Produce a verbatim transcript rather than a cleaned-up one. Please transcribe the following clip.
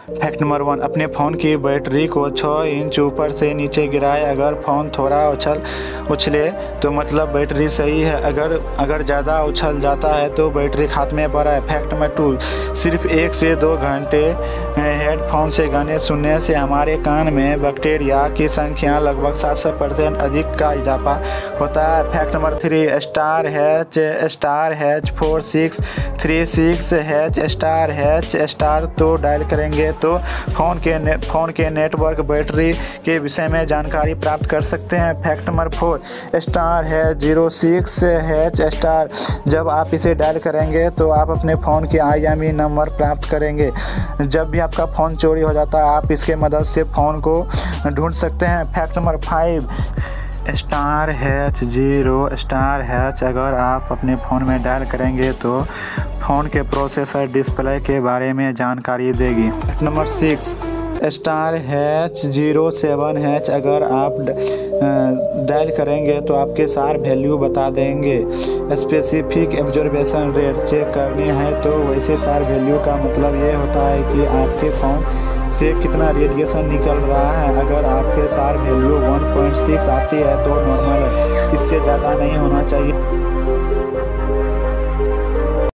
Fact number one, अपने phone की battery को छः इंच ऊपर से नीचे गिराएं। अगर फ़ोन थोड़ा उछल उछले तो मतलब बैटरी सही है, अगर अगर ज़्यादा उछल जाता है तो बैटरी खात्मे पर है। फैक्ट नंबर टू, सिर्फ एक से दो घंटे हेडफोन से गाने सुनने से हमारे कान में बैक्टीरिया की संख्या लगभग सात सौ परसेंट अधिक का इजाफा होता है। Fact number three, star hash star hash four six three six hash star hash star तो डायल करेंगे तो फ़ोन के ने, फ़ोन के नेटवर्क बैटरी के विषय में जानकारी प्राप्त कर सकते हैं। Fact number four, star hash zero six hash star, जब आप इसे डायल करेंगे तो आप अपने फ़ोन के आई एम ई नंबर प्राप्त करेंगे। जब भी आपका फ़ोन चोरी हो जाता है आप इसके मदद से फ़ोन को ढूंढ सकते हैं। Fact number five, star hash zero star hash अगर आप अपने फ़ोन में डायल करेंगे तो फ़ोन के प्रोसेसर डिस्प्ले के बारे में जानकारी देगी। Fact number six, star hash zero seven hash अगर आप डायल करेंगे तो आपके सार वैल्यू बता देंगे। स्पेसिफिक एब्जॉर्बेशन रेट चेक करनी है तो वैसे सार वैल्यू का मतलब ये होता है कि आपके फ़ोन से कितना रेडिएशन निकल रहा है। अगर आपके सार वैल्यू वन पॉइंट सिक्स आती है तो नॉर्मल है, इससे ज़्यादा नहीं होना चाहिए।